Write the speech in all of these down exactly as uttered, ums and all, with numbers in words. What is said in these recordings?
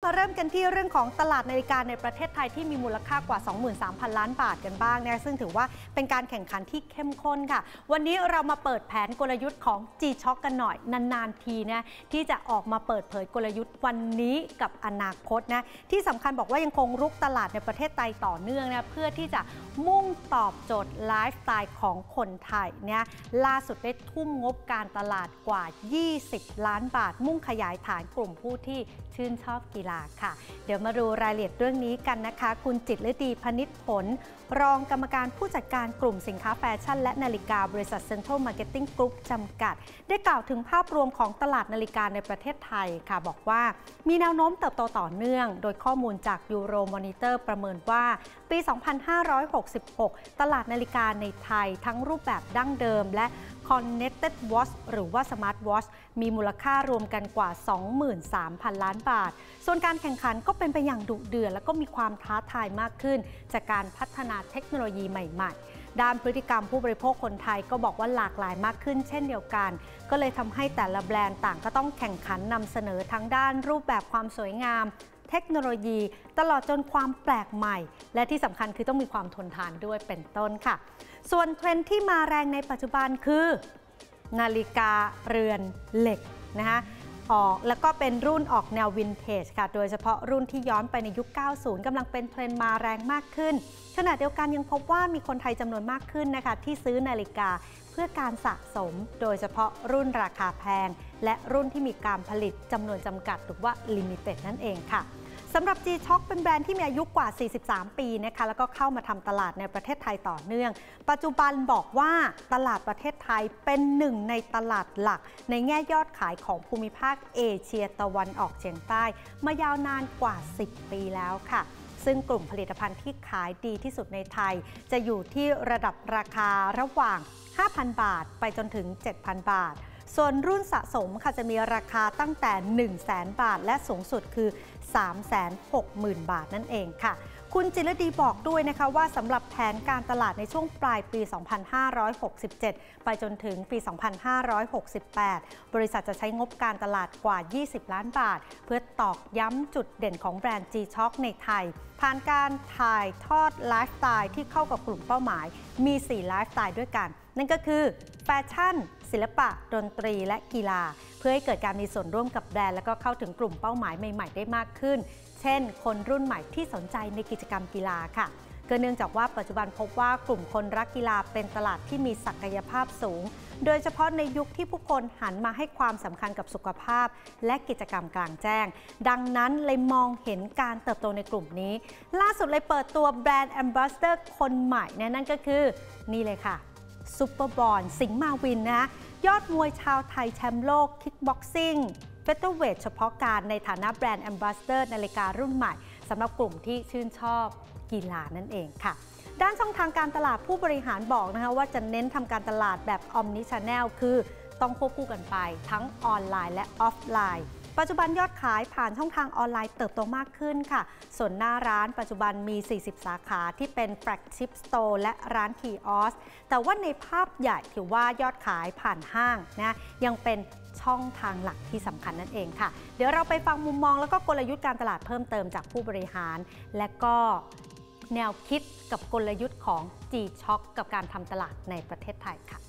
มาเริ่มกันที่เรื่องของตลาดนาฬิกาในประเทศไทยที่มีมูลค่ากว่า สองหมื่นสามพัน ล้านบาทกันบ้างนะซึ่งถือว่าเป็นการแข่งขันที่เข้มข้นค่ะวันนี้เรามาเปิดแผนกลยุทธ์ของ G-Shock กันหน่อยนานๆทีนะที่จะออกมาเปิดเผยกลยุทธ์วันนี้กับอนาคตนะที่สำคัญบอกว่ายังคงรุกตลาดในประเทศไทยต่อเนื่องนะเพื่อที่จะมุ่งตอบโจทย์ไลฟ์สไตล์ของคนไทยเนี่ยล่าสุดได้ทุ่มงบการตลาดกว่ายี่สิบล้านบาทมุ่งขยายฐานกลุ่มผู้ที่ชื่นชอบกีฬาค่ะเดี๋ยวมาดูรายละเอียดเรื่องนี้กันนะคะคุณจิตรฤดีพนิษฐ์ผลรองกรรมการผู้จัดการกลุ่มสินค้าแฟชั่นและนาฬิกาบริษัท Central Marketing Group จำกัดได้กล่าวถึงภาพรวมของตลาดนาฬิกาในประเทศไทยค่ะบอกว่ามีแนวโน้มเติบโตต่อเนื่องโดยข้อมูลจากยูโรมอนิเตอร์ประเมินว่าปี สองพันห้าร้อยหกสิบหก ตลาดนาฬิกาในไทยทั้งรูปแบบดั้งเดิมและ Connected Watch หรือว่า Smart Watch มีมูลค่ารวมกันกว่า สองหมื่นสามพัน ล้านบาทส่วนการแข่งขันก็เป็นไปอย่างดุเดือดและก็มีความท้าทายมากขึ้นจากการพัฒนาเทคโนโลยีใหม่ๆด้านพฤติกรรมผู้บริโภคคนไทยก็บอกว่าหลากหลายมากขึ้นเช่นเดียวกันก็เลยทำให้แต่ละแบรนด์ต่างก็ต้องแข่งขันนำเสนอทั้งด้านรูปแบบความสวยงามเทคโนโลยีตลอดจนความแปลกใหม่และที่สำคัญคือต้องมีความทนทานด้วยเป็นต้นค่ะส่วนเทรนด์ที่มาแรงในปัจจุบันคือนาฬิกาเรือนเหล็กนะคะออกแล้วก็เป็นรุ่นออกแนววินเทจค่ะโดยเฉพาะรุ่นที่ย้อนไปในยุค เก้าสิบ กำลังเป็นเทรนด์มาแรงมากขึ้นขณะเดียวกันยังพบว่ามีคนไทยจำนวนมากขึ้นนะคะที่ซื้อนาฬิกาเพื่อการสะสมโดยเฉพาะรุ่นราคาแพงและรุ่นที่มีการผลิตจำนวนจำกัดหรือว่า Limited นั่นเองค่ะสำหรับ G-Shock เป็นแบรนด์ที่มีอายุกว่า สี่สิบสาม ปีนะคะแล้วก็เข้ามาทำตลาดในประเทศไทยต่อเนื่องปัจจุบันบอกว่าตลาดประเทศไทยเป็นหนึ่งในตลาดหลักในแง่ยอดขายของภูมิภาคเอเชียตะวันออกเฉียงใต้มายาวนานกว่า สิบ ปีแล้วค่ะซึ่งกลุ่มผลิตภัณฑ์ที่ขายดีที่สุดในไทยจะอยู่ที่ระดับราคาระหว่าง ห้าพัน บาทไปจนถึง เจ็ดพัน บาทส่วนรุ่นสะสมค่ะจะมีราคาตั้งแต่ หนึ่งแสน บาทและสูงสุดคือ สามแสนหกหมื่น บาทนั่นเองค่ะคุณจิรดีบอกด้วยนะคะว่าสำหรับแผนการตลาดในช่วงปลายปี สองพันห้าร้อยหกสิบเจ็ด ไปจนถึงปี สองพันห้าร้อยหกสิบแปด บริษัทจะใช้งบการตลาดกว่า ยี่สิบ ล้านบาทเพื่อตอกย้ำจุดเด่นของแบรนด์ G-Shock ในไทยผ่านการถ่ายทอดไลฟ์สไตล์ที่เข้ากับกลุ่มเป้าหมายมี สี่ ไลฟ์สไตล์ด้วยกันนั่นก็คือแฟชั่นศิลปะดนตรีและกีฬาเพื่อให้เกิดการมีส่วนร่วมกับแบรนด์และก็เข้าถึงกลุ่มเป้าหมายใหม่ๆได้มากขึ้นเช่นคนรุ่นใหม่ที่สนใจในกิจกรรมกีฬาค่ะก็เนื่องจากว่าปัจจุบันพบว่ากลุ่มคนรักกีฬาเป็นตลาดที่มีศักยภาพสูงโดยเฉพาะในยุคที่ผู้คนหันมาให้ความสำคัญกับสุขภาพและกิจกรรมกลางแจ้งดังนั้นเลยมองเห็นการเติบโตในกลุ่มนี้ล่าสุดเลยเปิดตัวแบรนด์แอมบาสเดอร์คนใหม่นั่นก็คือนี่เลยค่ะซุปเปอร์บอลสิงห์มาวินนะยอดมวยชาวไทยแชมป์โลกคิกบ็อกซิ่งเฟเธอร์เวทเฉพาะการในฐานะแบรนด์แอมบาสเดอร์นาฬิการุ่นใหม่สำหรับกลุ่มที่ชื่นชอบกีฬานั่นเองค่ะด้านช่องทางการตลาดผู้บริหารบอกนะคะว่าจะเน้นทำการตลาดแบบออมนิชาแนลคือต้องควบคู่กันไปทั้งออนไลน์และออฟไลน์ปัจจุบันยอดขายผ่านช่องทางออนไลน์เติบโตมากขึ้นค่ะส่วนหน้าร้านปัจจุบันมี สี่สิบ สาขาที่เป็นแฟลกชิพสโตร์และร้านคีออสแต่ว่าในภาพใหญ่ถือว่ายอดขายผ่านห้างนะยังเป็นช่องทางหลักที่สำคัญนั่นเองค่ะเดี๋ยวเราไปฟังมุมมองแล้วก็กลยุทธ์การตลาดเพิ่มเติมจากผู้บริหารและก็แนวคิดกับกลยุทธ์ของ G-Shock กับการทำตลาดในประเทศไทยค่ะ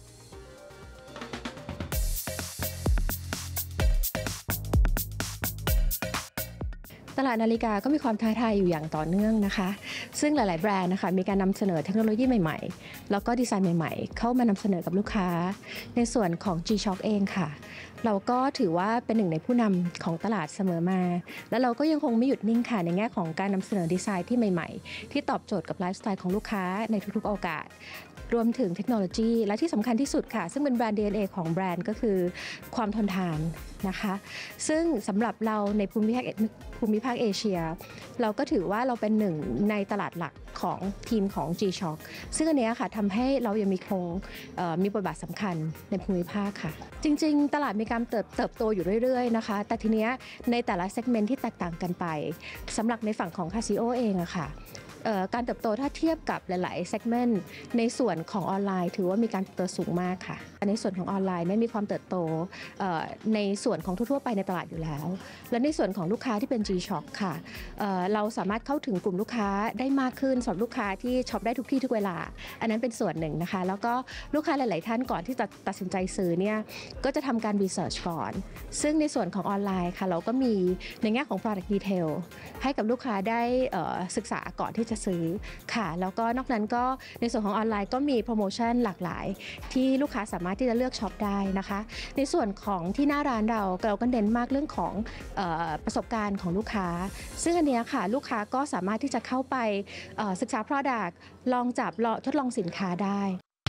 ตลาดนาฬิกาก็มีความท้าทายอยู่อย่างต่อเนื่องนะคะซึ่งหลายๆแบรนด์นะคะมีการนำเสนอเทคโนโลยีใหม่ๆแล้วก็ดีไซน์ใหม่ๆเข้ามานำเสนอกับลูกค้าในส่วนของ G-Shock เองค่ะเราก็ถือว่าเป็นหนึ่งในผู้นำของตลาดเสมอมาและเราก็ยังคงไม่หยุดนิ่งค่ะในแง่ของการนำเสนอดีไซน์ที่ใหม่ๆที่ตอบโจทย์กับไลฟ์สไตล์ของลูกค้าในทุกๆโอกาสรวมถึงเทคโนโลยีและที่สำคัญที่สุดค่ะซึ่งเป็นแบรนด์ ดี เอ็น เอ ของแบรนด์ก็คือความทนทานนะคะซึ่งสำหรับเราในภูมิภาคภูมิภาคเอเชียเราก็ถือว่าเราเป็นหนึ่งในตลาดหลักของทีมของ G-Shock ซึ่งอันนี้ค่ะทำให้เรายังมีคงมีบทบาทสำคัญในภูมิภาคค่ะจริงๆตลาดมีการเติบเติบโตอยู่เรื่อยๆนะคะแต่ทีนี้ในแต่ละเซกเมนต์ที่แตกต่างกันไปสำหรับในฝั่งของ Casio เองอะค่ะ การเติบโตถ้าเทียบกับหลายๆ segment ในส่วนของออนไลน์ถือว่ามีการเติบโตสูงมากค่ะในส่วนของออนไลน์ไม่มีความเติบโตในส่วนของทั่วๆไปในตลาดอยู่แล้วและในส่วนของลูกค้าที่เป็น G-Shock ค่ะเอ่อเราสามารถเข้าถึงกลุ่มลูกค้าได้มากขึ้นสำหรับลูกค้าที่ช็อปได้ทุกที่ทุกเวลาอันนั้นเป็นส่วนหนึ่งนะคะแล้วก็ลูกค้าหลาย ๆ ท่านก่อนที่จะตัดสินใจซื้อเนี่ยก็จะทำการ research ก่อนซึ่งในส่วนของออนไลน์ค่ะเราก็มีในแง่ของ product detail ให้กับลูกค้าได้เอ่อศึกษาก่อนที่จะซื้อค่ะแล้วก็นอกนั้นก็ในส่วนของออนไลน์ก็มีโปรโมชั่นหลากหลายที่ลูกค้าสามารถที่จะเลือกช็อปได้นะคะในส่วนของที่หน้าร้านเราเราก็เน้นมากเรื่องของเอ่อประสบการณ์ของลูกค้าซึ่งอันเนี้ยค่ะลูกค้าก็สามารถที่จะเข้าไปเอ่อศึกษา product ลองจับลองทดลองสินค้าได้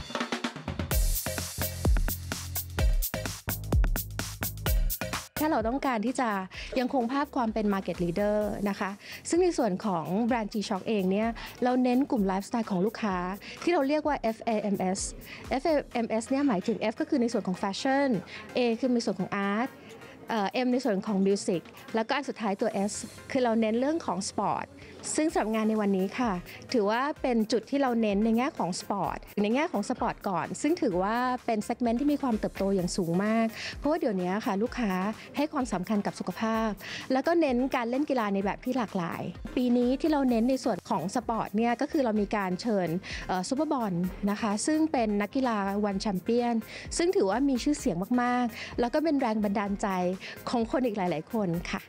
ถ้าเราต้องการที่จะยังคงภาพความเป็น Market Leader นะคะซึ่งในส่วนของแบรนด์ G-Shock เองเนี่ยเราเน้นกลุ่มไลฟ์สไตล์ของลูกค้าที่เราเรียกว่า เอฟ เอ เอ็ม เอส เอฟ เอ เอ็ม เอส เนี่ยหมายถึง F ก็คือในส่วนของแฟชั่น A คือในส่วนของอาร์ตเอ่อ M ในส่วนของมิวสิกแล้วก็อันสุดท้ายตัว S คือเราเน้นเรื่องของสปอร์ตซึ่งสำหรับงานในวันนี้ค่ะถือว่าเป็นจุดที่เราเน้นในแง่ของสปอร์ตในแง่ของสปอร์ตก่อนซึ่งถือว่าเป็นเซกเมนต์ที่มีความเติบโตอย่างสูงมากเพราะว่าเดี๋ยวนี้ค่ะลูกค้าให้ความสำคัญกับสุขภาพแล้วก็เน้นการเล่นกีฬาในแบบที่หลากหลายปีนี้ที่เราเน้นในส่วนของสปอร์ตเนี่ยก็คือเรามีการเชิญซูเปอร์บอลนะคะซึ่งเป็นนักกีฬาวันแชมเปี้ยนซึ่งถือว่ามีชื่อเสียงมากๆแล้วก็เป็นแรงบันดาลใจของคนอีกหลายๆคนค่ะ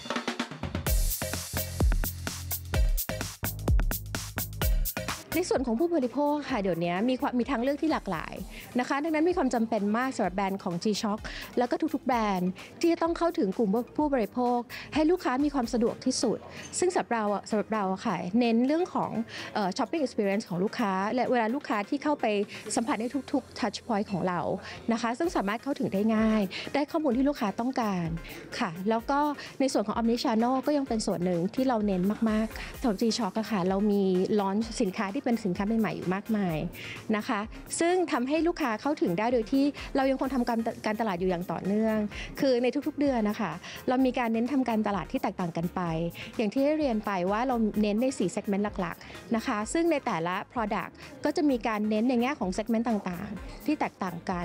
ในส่วนของผู้บริโภคค่ะเดี๋ยวนี้มีความมีทางเลือกที่หลากหลายนะคะดังนั้นมีความจำเป็นมากสำหรับแบรนด์ของ G-Shock แล้วก็ทุกๆแบรนด์ที่จะต้องเข้าถึงกลุ่มผู้บริโภคให้ลูกค้ามีความสะดวกที่สุดซึ่งสำหรับเราสำหรับเราค่ะเน้นเรื่องของเอ่อ shopping experience ของลูกค้าและเวลาลูกค้าที่เข้าไปสัมผัสในทุกๆ touch point ของเรานะคะซึ่งสามารถเข้าถึงได้ง่ายได้ข้อมูลที่ลูกค้าต้องการค่ะแล้วก็ในส่วนของ omni channel ก็ยังเป็นส่วนหนึ่งที่เราเน้นมากๆค่ะสำหรับ G-Shock อะค่ะเรามีลอนสินค้าที่เป็นสินค้าใหม่ๆอยู่มากมายนะคะซึ่งทำให้ลูกค้าเข้าถึงได้โดยที่เรายังคงทำการการตลาดอยู่อย่างต่อเนื่องคือในทุกๆเดือนนะคะเรามีการเน้นทำการตลาดที่แตกต่างกันไปอย่างที่ได้เรียนไปว่าเราเน้นในสี่ segment หลักๆนะคะซึ่งในแต่ละ product ก็จะมีการเน้นในแง่ของ segment ต่างๆที่แตกต่างกัน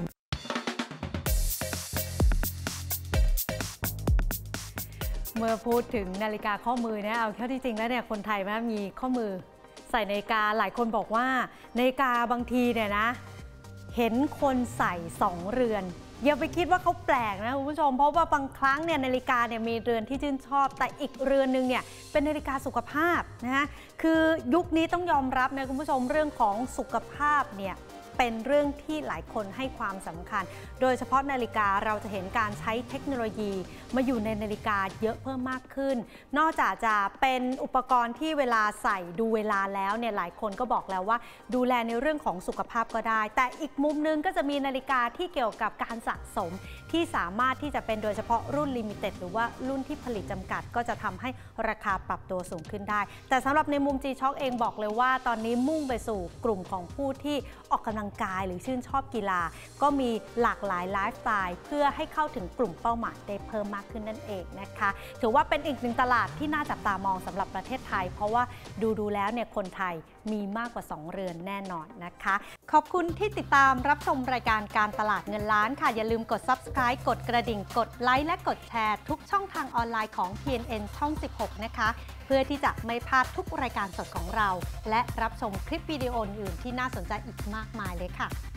เมื่อพูดถึงนาฬิกาข้อมือเนี่ยเอาเข้าที่จริงแล้วเนี่ยคนไทยแม้มีข้อมือใส่นาฬิกาหลายคนบอกว่านาฬิกาบางทีเนี่ยนะเห็นคนใส่สองเรือนอย่าไปคิดว่าเขาแปลกนะคุณผู้ชมเพราะว่าบางครั้งเนี่ยนาฬิกาเนี่ยมีเรือนที่ชื่นชอบแต่อีกเรือนนึงเนี่ยเป็นนาฬิกาสุขภาพนะฮะคือยุคนี้ต้องยอมรับนะคุณผู้ชมเรื่องของสุขภาพเนี่ยเป็นเรื่องที่หลายคนให้ความสำคัญโดยเฉพาะนาฬิกาเราจะเห็นการใช้เทคโนโลยีมาอยู่ในนาฬิกาเยอะเพิ่มมากขึ้นนอกจากจะเป็นอุปกรณ์ที่เวลาใส่ดูเวลาแล้วเนี่ยหลายคนก็บอกแล้วว่าดูแลในเรื่องของสุขภาพก็ได้แต่อีกมุมนึงก็จะมีนาฬิกาที่เกี่ยวกับการสะสมที่สามารถที่จะเป็นโดยเฉพาะรุ่นลิมิเต็ดหรือว่ารุ่นที่ผลิตจำกัดก็จะทำให้ราคาปรับตัวสูงขึ้นได้แต่สำหรับในมุม G-Shock เองบอกเลยว่าตอนนี้มุ่งไปสู่กลุ่มของผู้ที่ออกกำลังกายหรือชื่นชอบกีฬาก็มีหลากหลายไลฟ์สไตล์เพื่อให้เข้าถึงกลุ่มเป้าหมายได้เพิ่มมากขึ้นนั่นเองนะคะถือว่าเป็นอีกหนึ่งตลาดที่น่าจับตามองสำหรับประเทศไทยเพราะว่าดูดูแล้วเนี่ยคนไทยมีมากกว่าสองเรือนแน่นอนนะคะขอบคุณที่ติดตามรับชมรายการการตลาดเงินล้านค่ะอย่าลืมกด ซับสไครบ์ กดกระดิ่งกดไลค์และกดแชร์ทุกช่องทางออนไลน์ของ ที เอ็น เอ็น ช่องสิบหกนะคะเพื่อที่จะไม่พลาดทุกรายการสดของเราและรับชมคลิปวิดีโออื่นที่น่าสนใจอีกมากมายเลยค่ะ